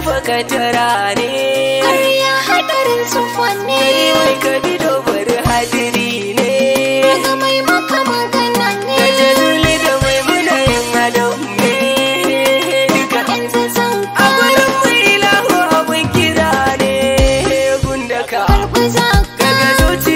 baka tara ne. Ƙarya hadarin sufanne. Kai mai ka bi dobar hadiri ne. Daga mai maka magana ne. Da jaluli da mai muna yin adam ne. Duka Yanzu zan a gurin mai ilahu abin kira ne. Gundaka karɓi zaka. kaga zuci